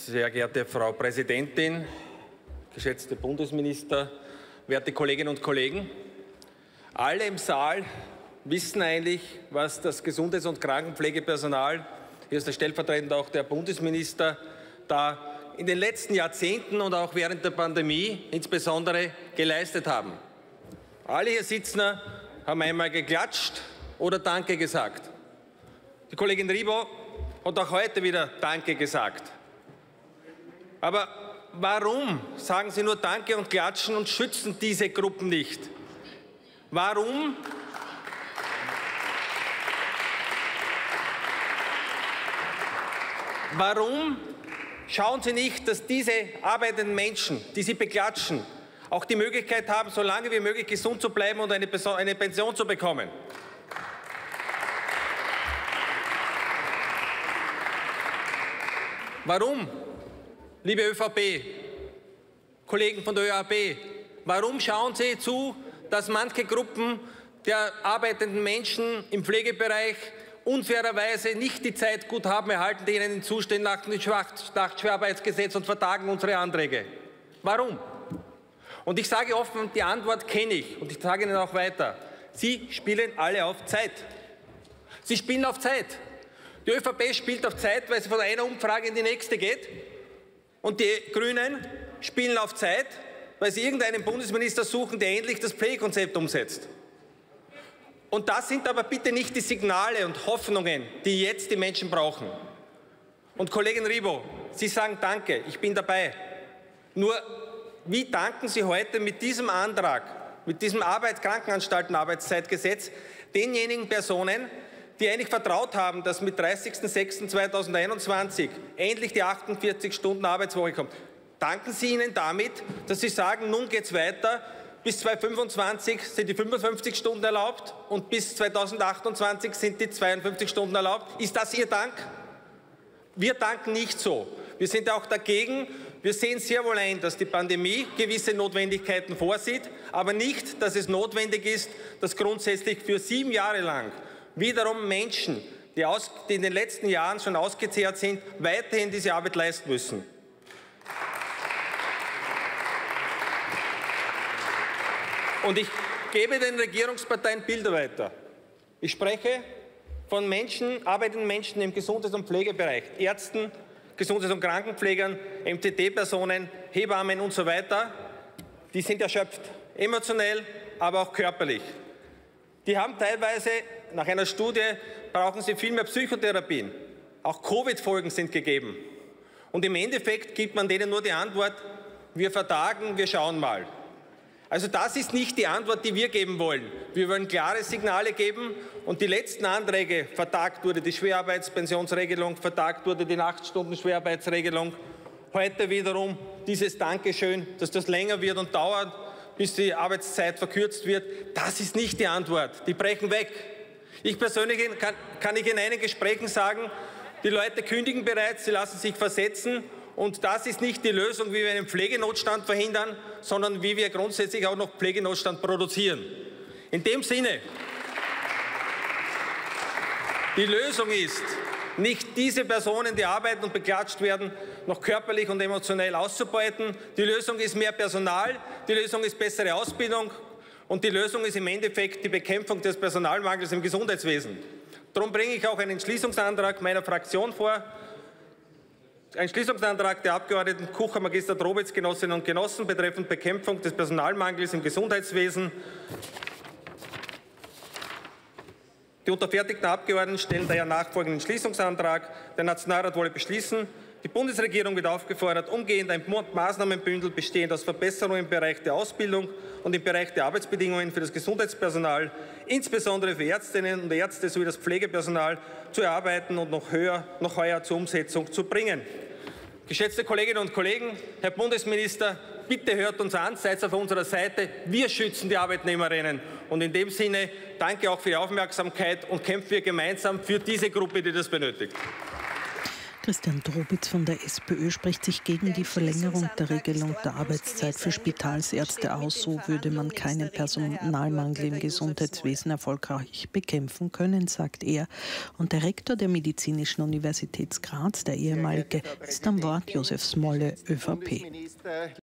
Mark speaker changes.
Speaker 1: Sehr geehrte Frau Präsidentin, geschätzte Bundesminister, werte Kolleginnen und Kollegen! Alle im Saal wissen eigentlich, was das Gesundheits- und Krankenpflegepersonal, hier ist der stellvertretend auch der Bundesminister, da in den letzten Jahrzehnten und auch während der Pandemie insbesondere geleistet haben. Alle hier Sitzenden haben einmal geklatscht oder Danke gesagt. Die Kollegin Ribo hat auch heute wieder Danke gesagt. Aber warum sagen Sie nur Danke und klatschen und schützen diese Gruppen nicht? Warum schauen Sie nicht, dass diese arbeitenden Menschen, die Sie beklatschen, auch die Möglichkeit haben, so lange wie möglich gesund zu bleiben und eine Pension zu bekommen? Warum, liebe ÖVP, Kollegen von der ÖAB, warum schauen Sie zu, dass manche Gruppen der arbeitenden Menschen im Pflegebereich unfairerweise nicht die Zeit gut haben erhalten, die ihnen zustehen nach dem Nachtschwerarbeitsgesetz, und vertagen unsere Anträge? Warum? Und ich sage offen, die Antwort kenne ich, und ich sage Ihnen auch weiter. Sie spielen alle auf Zeit. Sie spielen auf Zeit. Die ÖVP spielt auf Zeit, weil sie von einer Umfrage in die nächste geht. Und die Grünen spielen auf Zeit, weil sie irgendeinen Bundesminister suchen, der endlich das Pflegekonzept umsetzt. Und das sind aber bitte nicht die Signale und Hoffnungen, die jetzt die Menschen brauchen. Und Kollegin Ribo, Sie sagen Danke, ich bin dabei. Nur, wie danken Sie heute mit diesem Antrag, mit diesem Krankenanstaltenarbeitszeitgesetz denjenigen Personen, die eigentlich vertraut haben, dass mit 30.06.2021 endlich die 48-Stunden-Arbeitswoche kommt? Danken Sie ihnen damit, dass Sie sagen, nun geht es weiter, bis 2025 sind die 55 Stunden erlaubt und bis 2028 sind die 52 Stunden erlaubt? Ist das Ihr Dank? Wir danken nicht so. Wir sind auch dagegen. Wir sehen sehr wohl ein, dass die Pandemie gewisse Notwendigkeiten vorsieht, aber nicht, dass es notwendig ist, dass grundsätzlich für 7 Jahre lang wiederum Menschen, die in den letzten Jahren schon ausgezehrt sind, weiterhin diese Arbeit leisten müssen. Und ich gebe den Regierungsparteien Bilder weiter. Ich spreche von Menschen, arbeitenden Menschen im Gesundheits- und Pflegebereich, Ärzten, Gesundheits- und Krankenpflegern, MCT-Personen, Hebammen und so weiter. Die sind erschöpft, emotionell, aber auch körperlich. Die haben teilweise, nach einer Studie, brauchen sie viel mehr Psychotherapien. Auch Covid-Folgen sind gegeben. Und im Endeffekt gibt man denen nur die Antwort, wir vertagen, wir schauen mal. Also das ist nicht die Antwort, die wir geben wollen. Wir wollen klare Signale geben, und die letzten Anträge, vertagt wurde die Schwerarbeitspensionsregelung, vertagt wurde die 8-Stunden-Schwerarbeitsregelung, heute wiederum dieses Dankeschön, dass das länger wird und dauert, bis die Arbeitszeit verkürzt wird. Das ist nicht die Antwort. Die brechen weg. Ich persönlich kann in einigen Gesprächen sagen, die Leute kündigen bereits, sie lassen sich versetzen. Und das ist nicht die Lösung, wie wir einen Pflegenotstand verhindern, sondern wie wir grundsätzlich auch noch Pflegenotstand produzieren. In dem Sinne, die Lösung ist, nicht diese Personen, die arbeiten und beklatscht werden, noch körperlich und emotionell auszubeuten. Die Lösung ist mehr Personal, die Lösung ist bessere Ausbildung, und die Lösung ist im Endeffekt die Bekämpfung des Personalmangels im Gesundheitswesen. Darum bringe ich auch einen Entschließungsantrag meiner Fraktion vor. Ein Entschließungsantrag der Abgeordneten Kucher, Magister Drobitz, Genossinnen und Genossen, betreffend Bekämpfung des Personalmangels im Gesundheitswesen. Die unterfertigten Abgeordneten stellen daher nachfolgenden Entschließungsantrag. Der Nationalrat wolle beschließen: Die Bundesregierung wird aufgefordert, umgehend ein Maßnahmenbündel bestehend aus Verbesserungen im Bereich der Ausbildung und im Bereich der Arbeitsbedingungen für das Gesundheitspersonal, insbesondere für Ärztinnen und Ärzte sowie das Pflegepersonal, zu erarbeiten und noch heuer zur Umsetzung zu bringen. Geschätzte Kolleginnen und Kollegen, Herr Bundesminister, bitte hört uns an, seid auf unserer Seite. Wir schützen die Arbeitnehmerinnen. Und in dem Sinne danke auch für die Aufmerksamkeit und kämpfen wir gemeinsam für diese Gruppe, die das benötigt.
Speaker 2: Christian Drobitz von der SPÖ spricht sich gegen die Verlängerung der Regelung der Arbeitszeit für Spitalsärzte aus. So würde man keinen Personalmangel im Gesundheitswesen erfolgreich bekämpfen können, sagt er. Und der Rektor der Medizinischen Universität Graz, der ehemalige, ist am Wort, Josef Smolle, ÖVP.